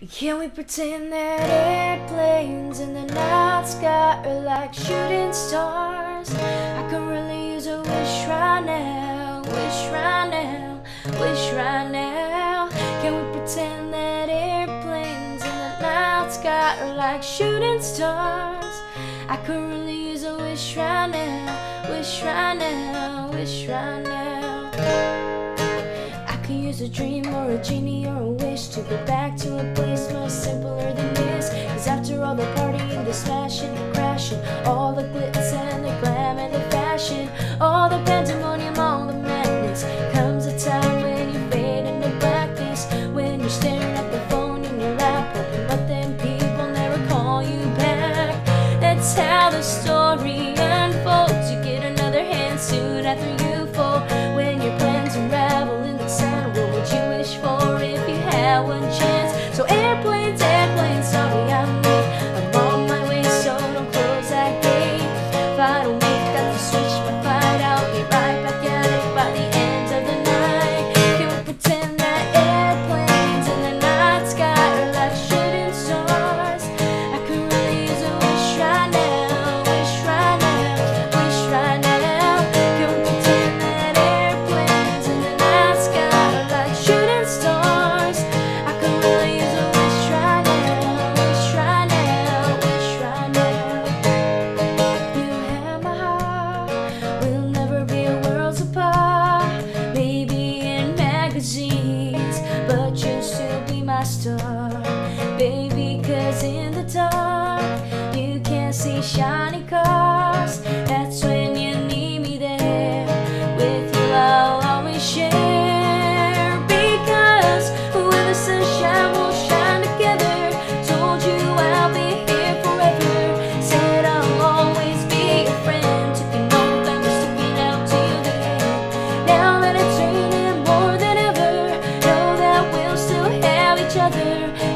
Can we pretend that airplanes in the night sky are like shooting stars? I could really use a wish right now, wish right now, wish right now. Can we pretend that airplanes in the night sky are like shooting stars? I could really use a wish right now, wish right now, wish right now. I could use a dream or a genie or a wish to go back to a place much simpler than this. Cause after all the partying, the smashing, the crashing, all the glitz and the glam and the fashion, all the pandemonium, all the madness, comes a time when you fade into blackness, when you're staring at the phone in your lap, hoping but then people never call you back. That's how the story unfolds. You get another hand soon after you fold. When your plans unravel in the sand, what would you wish for if you had one chance? So airplanes, airplanes, sorry I'm late. I'm on my way, so don't close that gate. If I don't make it, got to switch my flight. I'll be right back at it by the end of the night. Can we pretend that airplanes in the night sky are like shooting stars? I could really use a wish right now, wish right now, wish right now. Can we pretend that airplanes in the night sky are like shooting stars? I could really use a wish right now, wish right now, wish right now. You have my heart, we'll never be worlds apart. Maybe in magazines, but you'll still be my star, baby. Cause in the dark, you can't see shiny cars. That's when you need me there. With you I'll always share. Because when the sunshine will shine together, told you I'll be here forever. Said I'll always be your friend. Took an oath I was sticking out till the end. Now that it's raining more than ever, know that we'll still have each other.